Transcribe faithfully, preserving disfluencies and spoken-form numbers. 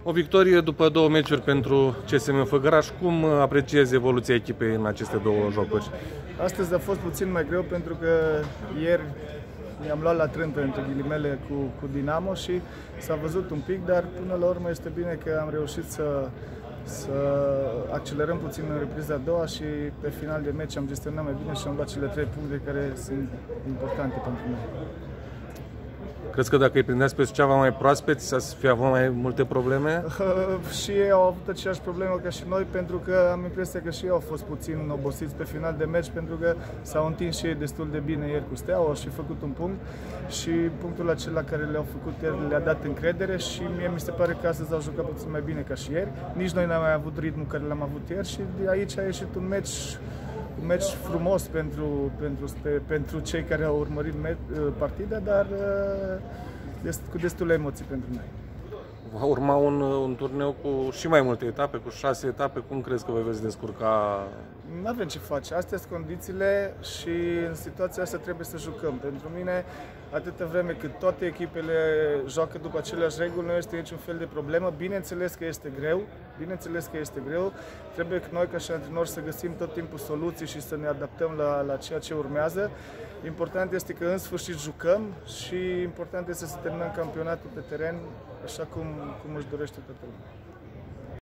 O victorie după două meciuri pentru C S M Făgăraș. Cum apreciezi evoluția echipei în aceste două jocuri? Astăzi a fost puțin mai greu pentru că ieri i-am luat la trântă, între ghilimele, cu, cu Dinamo și s-a văzut un pic, dar până la urmă este bine că am reușit să, să accelerăm puțin în repriza a doua și pe final de meci am gestionat mai bine și am luat cele trei puncte care sunt importante pentru noi. Crezi că dacă îi prindeați pe Suceava mai proaspeți, să fie avut mai multe probleme? Și ei au avut aceeași problemă ca și noi, pentru că am impresia că și ei au fost puțin obosiți pe final de meci, pentru că s-au întins și ei destul de bine ieri cu Steaua, au și făcut un punct și punctul acela care le-au făcut ieri le-a dat încredere și mie mi se pare că astăzi au jucat puțin mai bine ca și ieri. Nici noi n-am mai avut ritmul care l-am avut ieri și de aici a ieșit un meci un meci frumos pentru, pentru, pentru cei care au urmărit partida, dar cu destule emoții pentru noi. Va urma un, un turneu cu și mai multe etape, cu șase etape. Cum crezi că vă veți descurca? Nu avem ce face. Astea sunt condițiile și în situația asta trebuie să jucăm. Pentru mine, atâta vreme cât toate echipele joacă după aceleași reguli, nu este niciun fel de problemă. Bineînțeles că este greu, bineînțeles că este greu. Trebuie că noi, ca și antrenori, să găsim tot timpul soluții și să ne adaptăm la, la ceea ce urmează. Important este că în sfârșit jucăm și important este să terminăm campionatul pe teren așa cum, cum își dorește toată lumea.